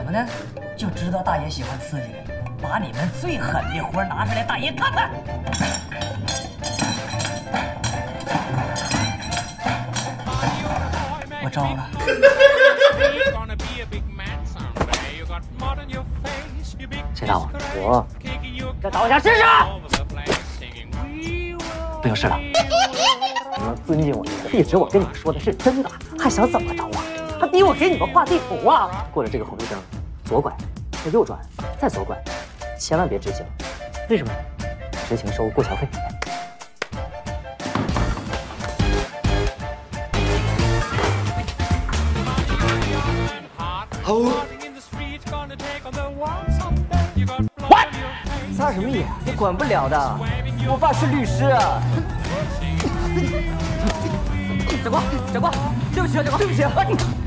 么呢？就知道大爷喜欢刺激的，把你们最狠的活拿出来，大爷看看。我招了。 谁打我？ 我。 再打我一下试试。 不有事了。 你要尊敬我，一直我跟你们说的是真的，还想怎么着啊？还逼我给你们画地图啊？过了这个红绿灯，左拐，再右转，再左拐，千万别直行。为什么？直行收过桥费。 What？ 撒什么野？你管不了的。我爸是律师啊。长官，长官，对不起啊，长官，对不起啊。